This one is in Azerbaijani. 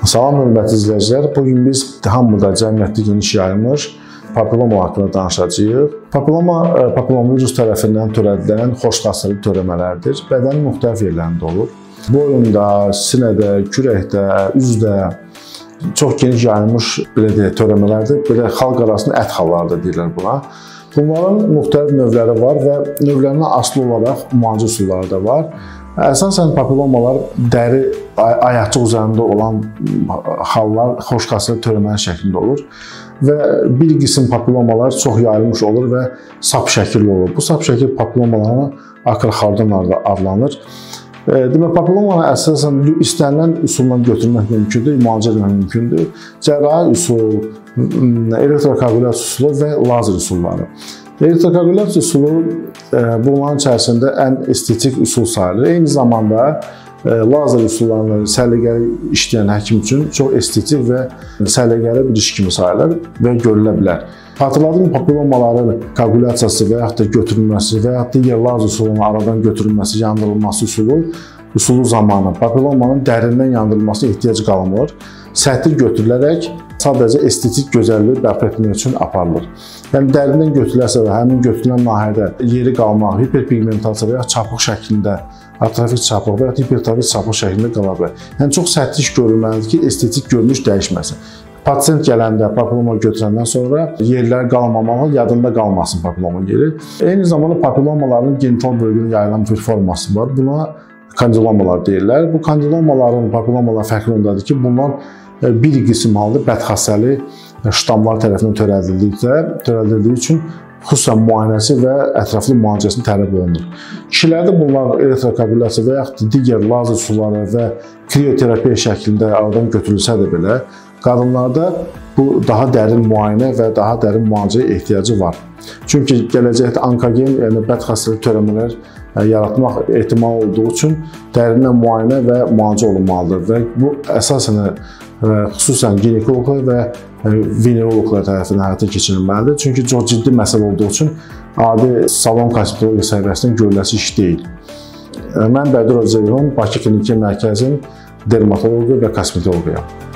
Salam hörmətli izləyicilər, bugün biz hamıda cəmiyyətdə geniş yayılmış papilloma haqqında danışacağıq. Papilloma virus tərəfindən törədilən xoşxassəli törəmələrdir. Bədənin müxtəlif yerlərində olur. Boyunda, sinədə, kürəkdə, üzdə çox geniş yayılmış törəmələrdir. Belə xalq arasında ət xalları da deyirlər buna. Bunların müxtəlif növləri var və növlərinə asılı olaraq müalicə üsulları da var. Əsasən papillomalar dəri ayaqcıq üzərində olan hallar xoşxassəli törəmələr şəklində olur və bir qism papillomalar çox yayılmış olur və sap şəkilli olur. Bu sap şəkil papillomalarına akroxardon adlanır. Demək, papillomanı əsasən istənilən üsulla götürmək mümkündür, müalicə etmək mümkündür. Cərrahi üsul, elektrokoagulyasiya üsulu və lazer üsulları. Elektrokoagulyasiya üsulu bunların içərisində ən estetik üsul sayılır. Eyni zamanda lazer üsullarını səliqəli işləyən həkim üçün çox estetik və səliqəli bir iş kimi sayılır və görülə bilər. Xatırladım, papillomaların koagulyasiyası və yaxud da götürülməsi və yaxud da digər lazer üsulunun aradan götürülməsi, yandırılması üsulu zamanı papillomanın dərindən yandırılmasına ehtiyac qalmır. Səthi götürülərək sadəcə estetik gözəlliyi bərpa etmək üçün aparılır. Yəni, dərindən götürülərsə və həmin götürülən nahiyədə yeri qalmaq, hiperpigmentasiya və ya çapıq şəklində, atrofik çapıq və ya hipertrofik çapıq şəklində qala bilər. Yəni, çox səthi iş görülməlidir ki, estetik görünüş dəyişməsin. Pasient gələndə, papilloma götürəndən sonra yerləri qalmamalı, yadında qalmasın papilloma yeri. Eyni zamanda papillomaların genital bölgədə yayılan bir forması var. Buna kandilomalar deyirlər. Bu kandilomaların papillomalar fərqli ondadır ki, bunlar bir qism halda bədxassəli ştamlar tərəfindən törədildiyi üçün xüsusən müayinəsi və ətraflı müalicəsini tələb olunur. Kişilərdə bunlar elektrokoagulyasiya və yaxud digər lazer üsulları və krioterapiya şəklində aradan götürülsə də belə, qadınlarda bu daha dərin müayinə və daha dərin müalicəyə ehtiyacı var. Çünki gələcəkdə onkogen, yəni bədxassəli törəmələr yaratmaq ehtimal olduğu üçün dərindən müayinə və müalicə olunmalıdır və bu əsasən xüsusən ginekoloqlar və veneroloqlar tərəfindən həyata keçirilməlidir. Çünki çox ciddi məsələ olduğu üçün adi salon kosmetologiya səviyyəsindən görüləsi iş deyil. Mən Bədir Özəylon, Bakı Kliniki Mərkəzin dermatoloqu və kosmetoloquyam.